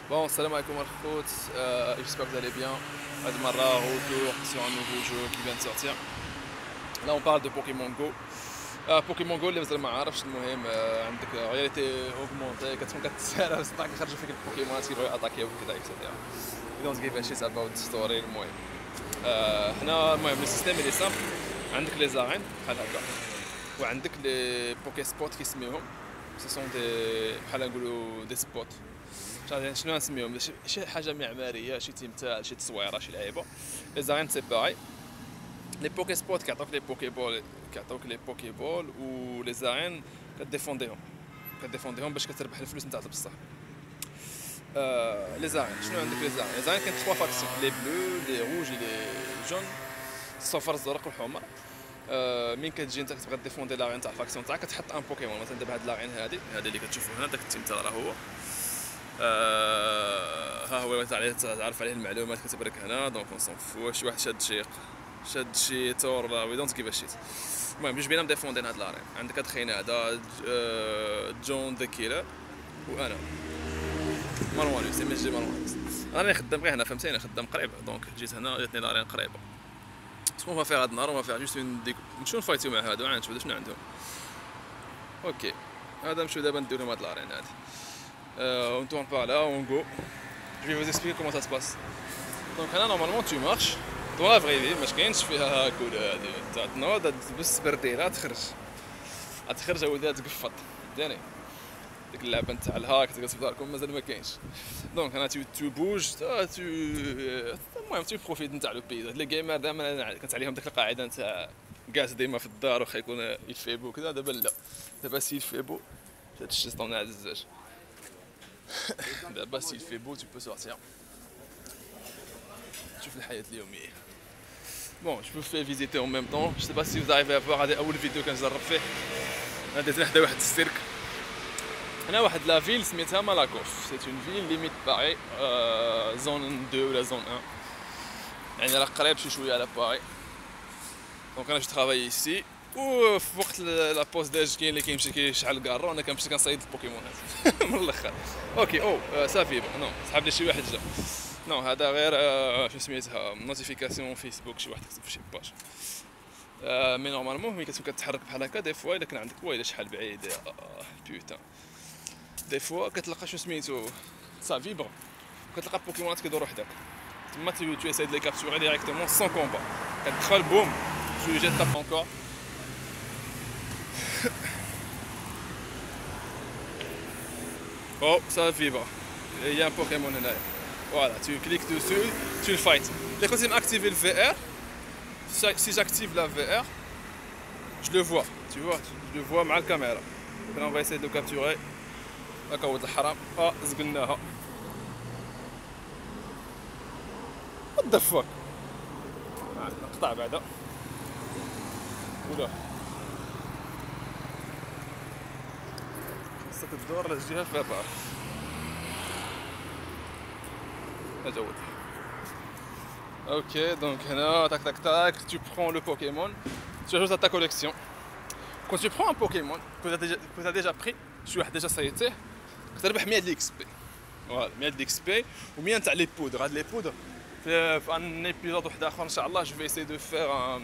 Bon, salam alaikum al j'espère que vous allez bien. Admara, retour sur un nouveau jeu qui vient de sortir. Là, on parle de Pokémon Go. Pokémon Go اللي مازال ما عرفش المهم عندك رياليتي اوغمونتي كتكون كتسالى وسطك يخرجوا فيك البوكيمونات كيبغيو ياتاكيو وكذا اكسيتيرا. دونت جيف ا شيت اباوت ستوري المهم. هنا المهم السيستيم اللي سامبل عندك لي زارين بحال هكا وعندك لي بوكي سبوت كيسميوهم سي سون دي بحال نقولوا دي سبوت شنو نسميهم شي حاجه معماريه شي تمثال شي تصويره شي لعيبه لي زارين سيباري لي بوكي سبوت كيعطوك لي بوكي بول و لي زارين كديفونديهم باش كتربح الفلوس نتاع بصح لي زارين شنو عندك لي زارين كاين 3 فاكسيون لي بلو لي روج لي جون الصفر الزرق والحمر مين كتجي انت كتبغي ديفوندي لاغين تاع الفاكسيون تاعك كتحط ان بوكيمون مثلا دابا هاد لاغين هادي اللي كتشوفوا هنا داك التمثال راه هو ها هو تعرف عليه المعلومات كتبرك هنا دونك اون سون فو شي واحد شاد شي تور لا وي دونت كيف ا شيت المهم جوج بينا مديفوندين هاد لارين عندك هاد الخينا هذا جون ذا كيلر وانا مروان سي ماشي مروان راني خدام غير هنا فهمتيني خدام قريب دونك جيت هنا جاتني لارين قريبه سكون فا فيغ هاد النهار وما فيها جوست نمشيو نفايتيو مع هادو نشوفو شنو عندهم اوكي هذا نمشيو دابا نديرو هاد لارين هادي on tourne par là, on go. Je vais vous expliquer comment ça se passe. Donc là normalement tu marches dans la vraie vie, مش كاينش فيها كود تاع تنوض تلبس برديله تخرج اولاد تقفط فهمتني ديك اللعبه نتاع الهاك تجلس في داركم مازال ما كاينش دونك انا تو بوج المهم تو بروفيت نتاع لو بيز لي جيمر دائما كانت عليهم ديك القاعده نتاع جالس ديما في الدار واخا يكون يلفيبو كذا دابا لا دابا سي يلفيبو هاد الشيء طون عزاز دابا s'il fait beau tu peux sortir تشوف الحياة اليومية. Bon, je peux faire visiter en même temps. Je sais pas si vous arrivez à voir هذه أول فيديو كنجرب فيه. أنا دازنا حدا واحد السيرك. هنا واحد لا فيل سميتها مالاكوف. سي اون فيل ليميت باغي زون 2 ولا زون 1. يعني راه قريب شوية على باغي. دونك أنا جو ترافاي ici. وفي وقت لا بوز داج كاين اللي كيمشي كيشعل الكارو انا كنمشي كنصيد البوكيمونات من الاخر اوكي صافي نو صحاب لي شي واحد جا نو هذا غير شو سميتها نوتيفيكاسيون فيسبوك شي واحد كتب في شي باج مي نورمالمون ملي كتكون كتحرك بحال هكا دي فوا الا كان عندك ويلا شحال بعيد بوتان دي فوا كتلقى شو سميتو سا فيبر كتلقى بوكيمونات كيدورو حداك تما تو اساي دي لي كابتوري ديريكتومون سون كومبا كتدخل بوم تو جيت تاب انكور Oh, ça vibre. Il y a un Pokémon là. Voilà, tu cliques dessus, tu le fights. Dès que tu actives le VR, si j'active la VR, je le vois. Tu vois, je le vois avec la caméra. Maintenant, on va essayer de le capturer. D'accord, le haram. Ah, zgulnaha. What the fuck? نقطع بعدا. ولا خاصك تدور للجهه فيها بعض اجاوب اوكي دونك هنا تاك تاك تاك tu prends le Pokémon tu ajoutes à ta collection quand tu prends un Pokémon que tu as déjà pris شي واحد ديجا صيدتيه كتربح 100 ديك اكس بي فوالا 100 ديك اكس بي و100 تاع لي بودر هاد لي بودر في ان ايبيزود واحد اخر ان شاء الله جو في اساي دو فير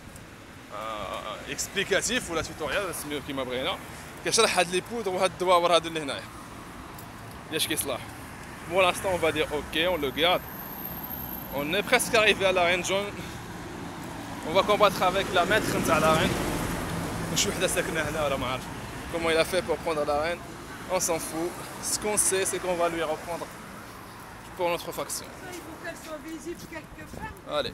اكسبليكاتيف ولا توتوريال سميوه كيما بغينا كيشرح هاد لي بودر وهاد الدواور هادو اللي هنايا علاش كيصلاح pour l'instant on va dire ok on le garde on est presque arrivé à l'arène jaune on va combattre avec la maître نتاع l'arène شي وحده ساكنه هنا ولا ما عارف comment il a fait pour prendre l'arène on s'en fout ce qu'on sait c'est qu'on va lui reprendre pour notre faction il faut qu'elle soit visible quelque part allez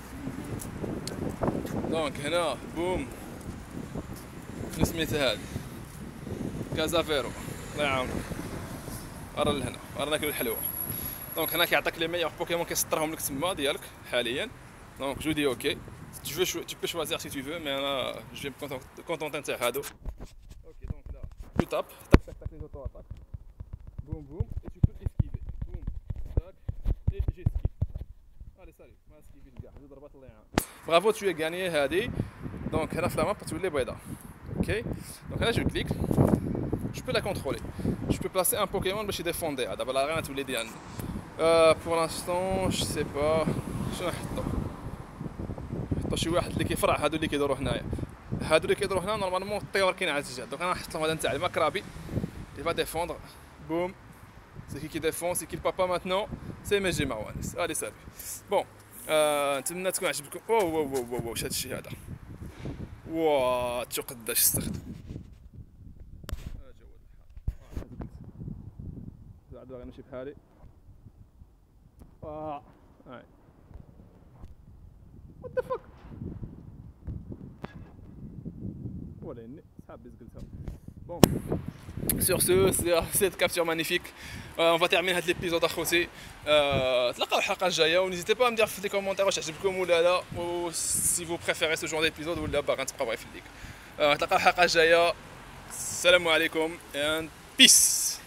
donc هنا بوم شنو سميتها هادي كازافيرو الله يعاونك راه لهنا راه ناكلو الحلوه دونك هنا كيعطيك لي ميور بوكيمون كيسطرهم لك تما ديالك حاليا دونك جو دي اوكي tu peux choisir si tu veux mais انا je vais me contenter نتاع هادو اوكي دونك là tu tapes tac tac tac les auto attaques boum boum et tu peux esquiver boum tac et j'esquive allez salut ما اسكيفي كاع جوج ضربات الله يعاون برافو tu as gagné هادي دونك هنا في لا ماب تولي بيضاء اوكي دونك هنا جو كليك je peux la contrôler. Je peux placer un Pokémon باش يديفونديها. دابا لا غير تولي ديالنا. pour l'instant je sais pas شنو نحطو. نحطو شي واحد اللي كيفرع هادو اللي كيدورو هنايا. هادو اللي كيدورو هنا نورمالمون الطيور كينعس. دونك انا نحط لهم هذا نتاع المكرابي. Il va défendre. Boum. C'est qui défend, c'est qui le papa maintenant. C'est Meji Marwanis. Allez, salut. Bon. نتمنى تكون عجبكم. واو واش هادشي هذا. واو شو قداش استخدم. زعما باغي نمشي بحالي. هاي. What the fuck. ولا اني صحابي زقلتها. Bon. Sur ce, c'est cette capture magnifique. On va terminer cet épisode à côté. تلاقاو الحلقة الجاية ونزيتي با مدير في لي كومونتير واش عجبكم ولا لا و si vous préférez ce genre d'épisode ولا باغي تبقاو غير في الليك. تلاقاو الحلقة الجاية. السلام عليكم and peace.